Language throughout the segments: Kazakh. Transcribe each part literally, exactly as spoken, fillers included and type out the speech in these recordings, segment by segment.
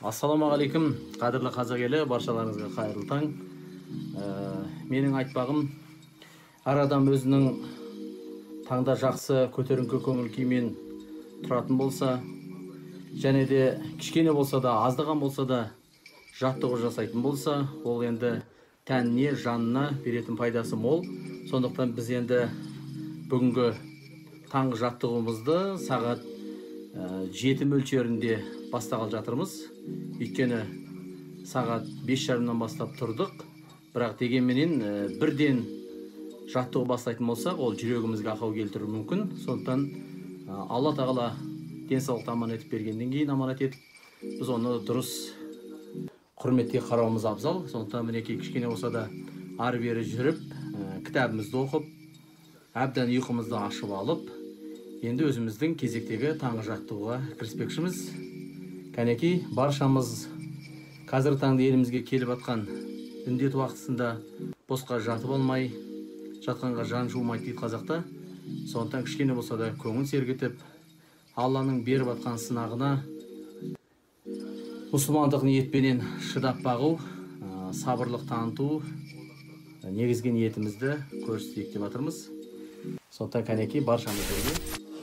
Ассаламағалейкум, қадірлі қазақ елі, баршаларыңызға қайырлы таң. Менің айтпағым, әр адам өзінің таңда жақсы көтеріңкі көңіл күймен тұратын болса, және де кішкене болса да, аздаған болса да жаттығу жасайтын болса, ол енді тәніне, жанына беретін пайдасы мол. Сондықтан біз енді бүгінгі таңғы жаттығуымызды сағат жеті мөлшерінде бастағалы жатырмыз. Өйткені сағат бес жарымнан бастап тұрдық. Бірақ дегенменен бірден жаттығу бастайтын болсақ, ол жүрегімізге ақау келтіруі мүмкін. Сондықтан Алла тағала денсаулықты аман етіп бергеннен кейін аманат етіп, біз оны дұрыс құрметке қарауымыз абзал. Сондықтан мінекей кішкене болса да ары бері жүріп, кітабымызды оқып, әбден ұйқымызды ашып алып, енді өзіміздің кезектегі таңғы жаттығуға кіріспекшіміз. Кәнекей, баршамыз қазір таңда елімізге келіп атқан індет уақытысында босқа жатып алмай, жатқанға жан жуымайды дейді қазақта. Сондықтан кішкене болса да көңіл сергітіп, Алланың беріп атқан сынағына мұсылмандық ниетпенен шыдап бағу, сабырлық таныту, негізгі ниетімізді көрсетейік деп жатырмыз. Сондықтан кәнекей, баршамыз бірге.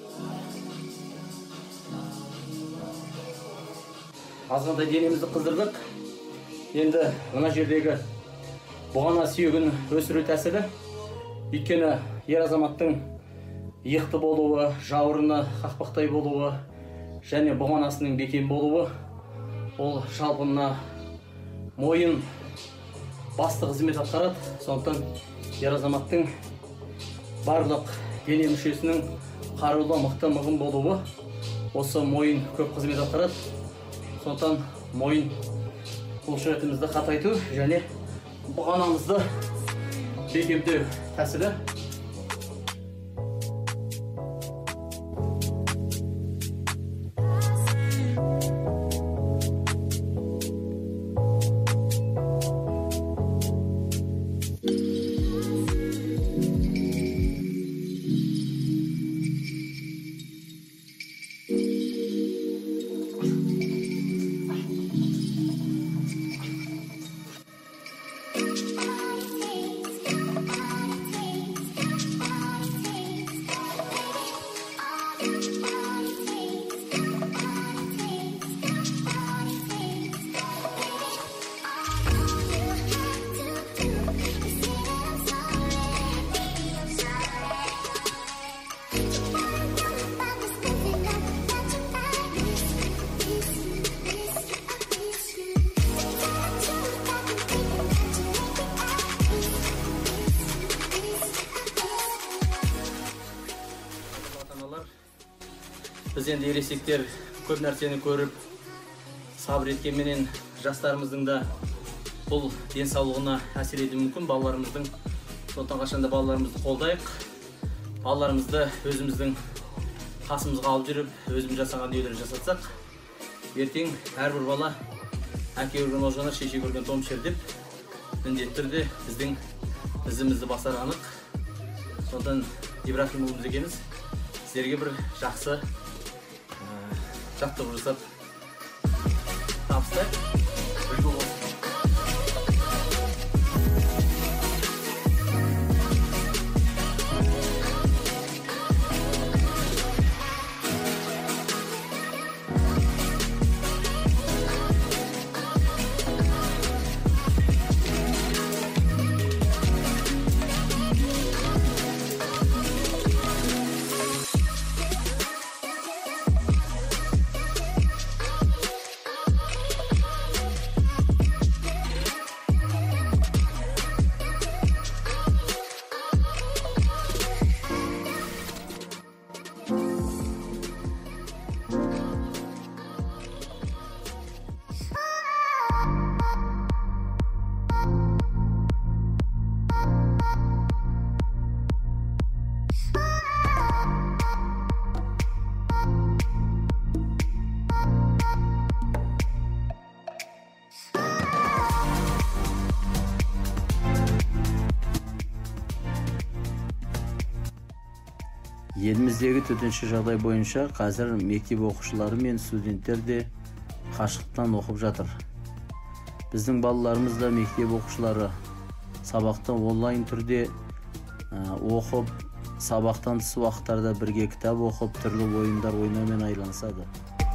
Азғандай денемізді қыздырдық. Енді мына жердегі бұғана сүйегін өсіру тәсілі. Өйткені ер азаматтың иықты болуы, жауырыны қақпақтай болуы және бұғанасының бекем болуы, ол жалпына мойын басты қызмет атқарады. Сондықтан ер азаматтың барлық дене мүшесінің қарулы, мықты, мығым болуы осы мойын көп қызмет атқарады. Сондықтан мойын бұлшықетімізді қатайту және бұғанамызды бекемдеу тәсілі. Біз енді ересектер көп нәрсені көріп, сабыр еткенменен жастарымыздың да бұл денсаулығына әсер етуі мүмкін, балаларымыздың. Сондықтан қашанда балаларымызды қолдайық. Балаларымызды өзіміздің қасымызға алып жүріп, өзіміз жасаған дүниелерді жасатсақ, ертең әрбір бала әке көрген олжанар, шеше көрген томшер деп міндетті түрде біздің ізімізді басар анық. Сондықтан Ибрахим ұлымыз екеміз сіздерге бір жақсы жаттығу жасап табыстайық. Үлгі болсын. Еліміздегі төтенше жағдай бойынша қазір мектеп оқушылары мен студенттер де қашықтан оқып жатыр. Біздің балаларымыз да мектеп оқушылары сабақты онлайн түрде оқып, сабақтан тыс уақыттарда бірге кітап оқып, түрлі ойындар ойнаумен айланысады.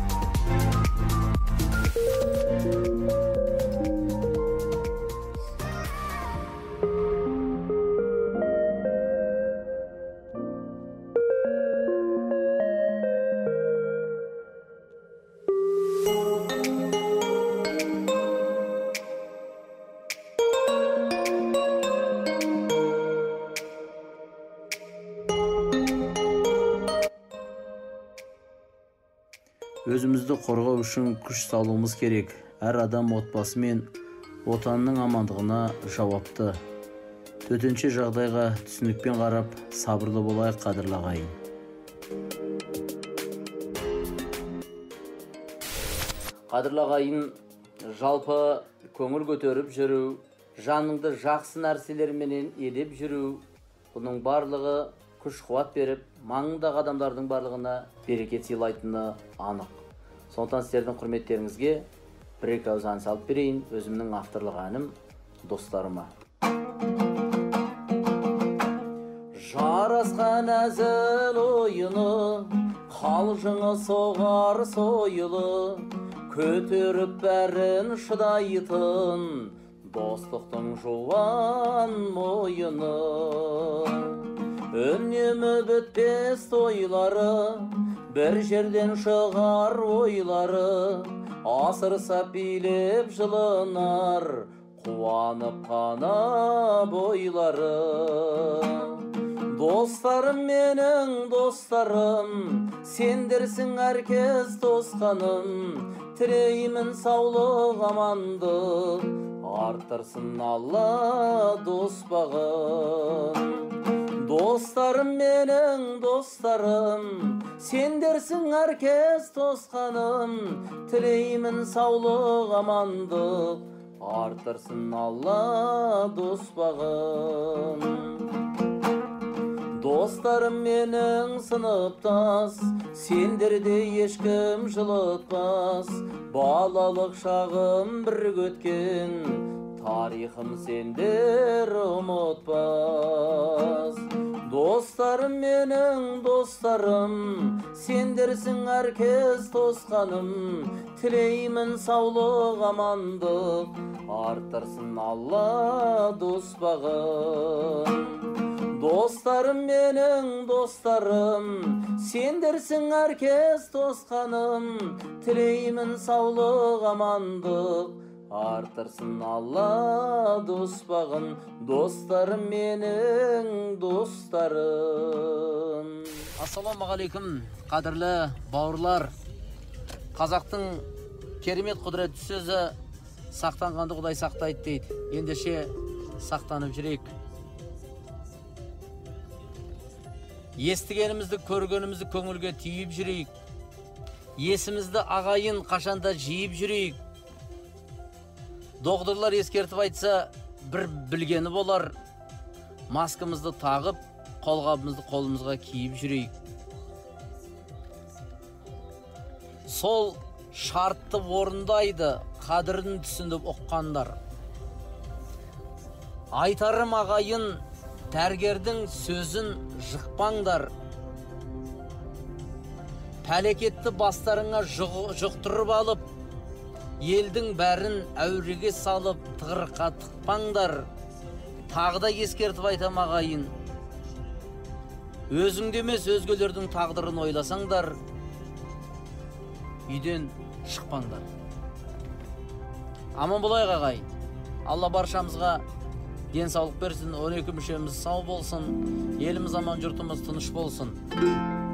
Өзімізді қорғау үшін күш салуымыз керек. Әр адам отбасы мен отанның амандығына жауапты. Төтенше жағдайға түсінікпен қарап, сабырлы болайық, қадірлі ағайын. Қадірлі ағайын, жалпы көңіл көтеріп жүру, жаныңды жақсы нәрселерменен елеп жүру, бұның барлығы күш қуат беріп, маңындағы адамдардың барлығына берекет сыйлайтыны анық. Сондықтан сіздердің құрметтеріңізге бір-екі ауыз ән салып берейін, өзімнің авторлық әнім достарыма. Жарасқан әзіл ойыны, қалжыңы соғар сойылы, көтеріп бәрін шыдайтын достықтың жуан мойыны. Үнемі бітпес тойлары, бір жерден шығар ойлары, асырса билеп жылынар, қуанып қана бойлары. Достарым менің достарым, сендерсің әркез тосқаным, тілеймін саулық амандық, арттырсын Алла дос бағын. Достарым менің достарым, сендерсің әркез тосқаным, тілеймін саулық амандық, арттырсын Алла дос бағын. Достарым менің сыныптас, сендерде ешкім жылытпас, балалық шағым бірге өткен, тарихым сендер ұмытпас. Достарым менің достарым, сендерсің әркез тосқаным, тілеймін саулық амандық, арттырсын Алла дос бағын. Достарым менің достарым, сендерсің әркез тосқаным, тілеймін саулық амандық, арттырсын Алла дос бағын. Достарым менің достарым. Ассалаумағалейкум, қадірлі бауырлар. Қазақтың керемет құдіретті сөзі сақтанғанды Құдай сақтайды дейді. Ендеше сақтанып жүрейік. Естігенімізді, көргенімізді көңілге түйіп жүрейік. Есімізді ағайын қашанда жиып жүрейік. Доғдырлар ескертіп айтса, бір білгені болар. Маскамызды тағып, қолғабымызды қолымызға киіп жүрейік. Сол шартты орындайды, қадірін түсініп ұққандар. Айтарым ағайын, дәрігердің сөзін жықпаңдар. Пәлекетті бастарыңа жұқтырып алып, елдің бәрін әуреге салып, тығырыққа тықпаңдар. Тағда ескертіп айтам ағайын, өзіңде емес өзгелердің тағдырын ойласаңдар, үйден шықпаңдар. Аман болайық ағайын. Алла баршамызға денсаулық берсін, он екі мүшеміз сау болсын, еліміз аман, жұртымыз тыныш болсын.